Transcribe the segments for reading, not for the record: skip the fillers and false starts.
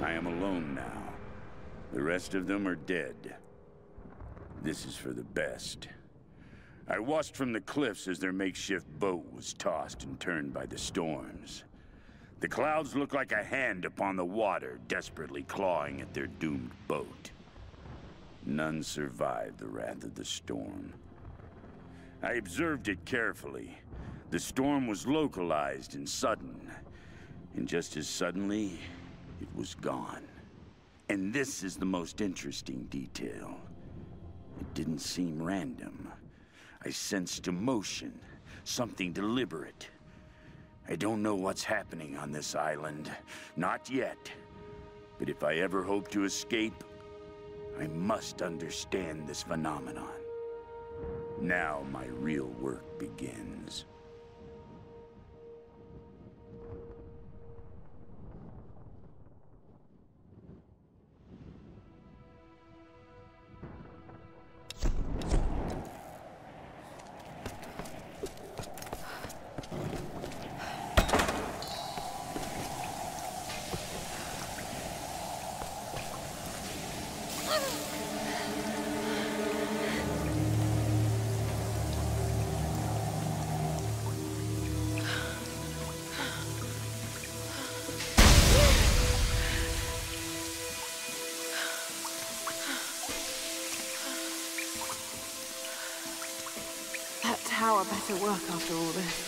I am alone now. The rest of them are dead. This is for the best. I watched from the cliffs as their makeshift boat was tossed and turned by the storms. The clouds looked like a hand upon the water, desperately clawing at their doomed boat. None survived the wrath of the storm. I observed it carefully. The storm was localized and sudden. And just as suddenly, it was gone. And this is the most interesting detail. It didn't seem random. I sensed emotion, something deliberate. I don't know what's happening on this island. Not yet. But if I ever hope to escape, I must understand this phenomenon. Now my real work begins. Tower better work after all this.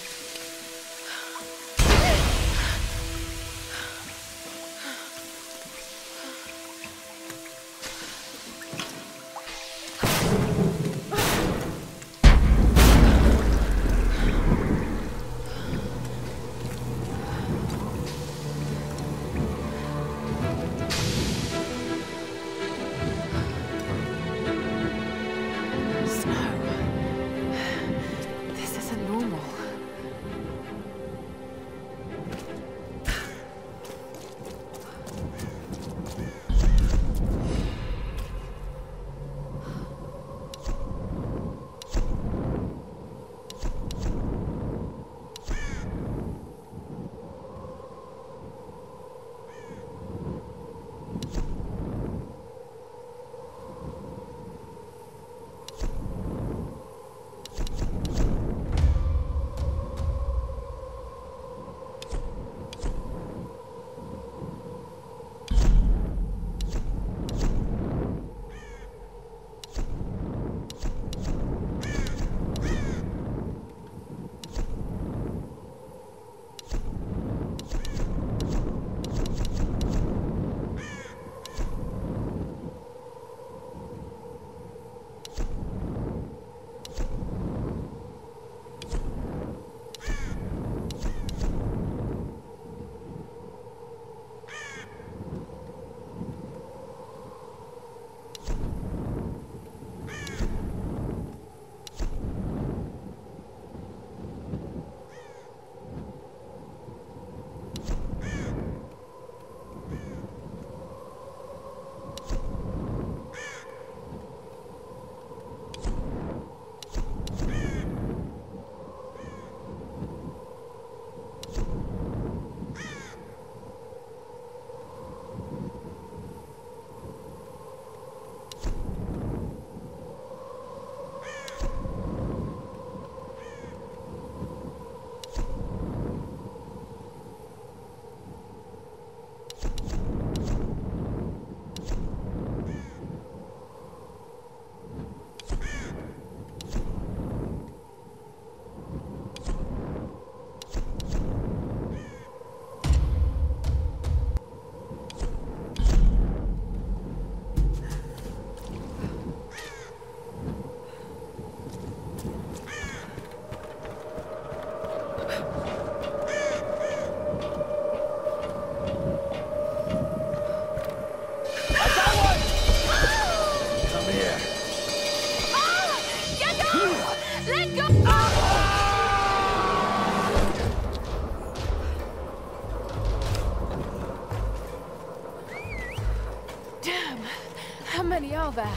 How many are there?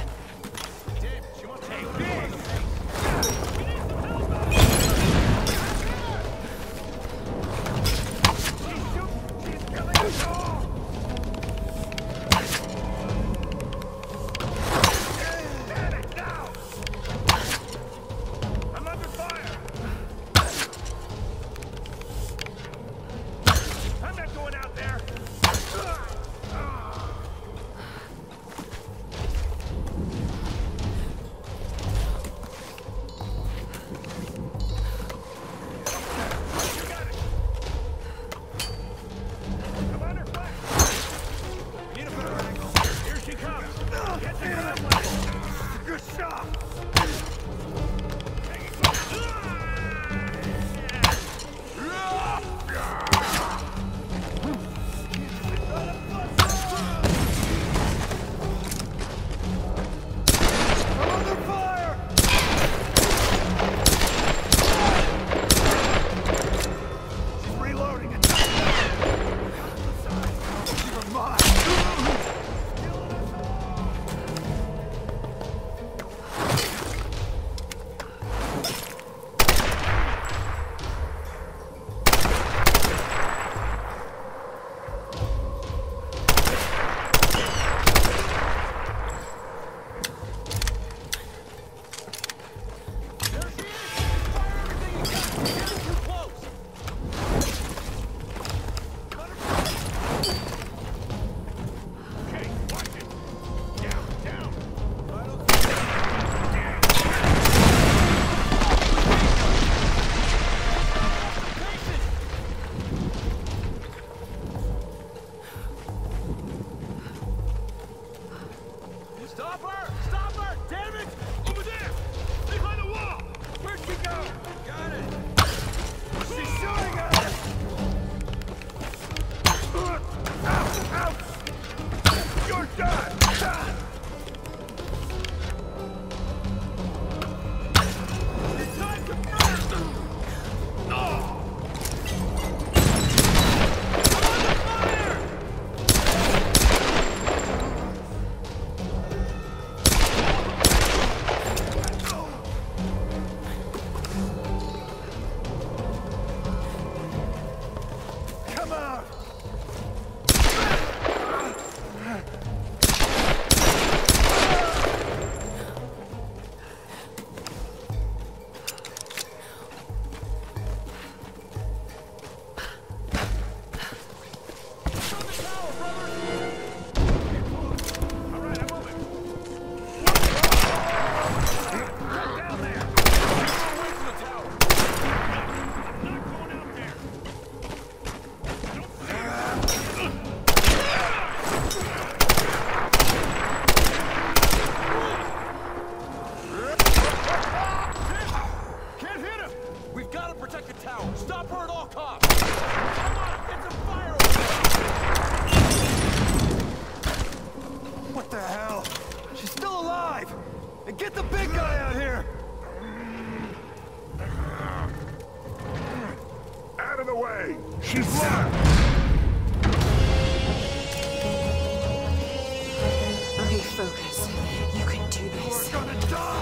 out! Get the big guy out here! Out of the way! She's locked! Okay, focus. You can do this. We're gonna die!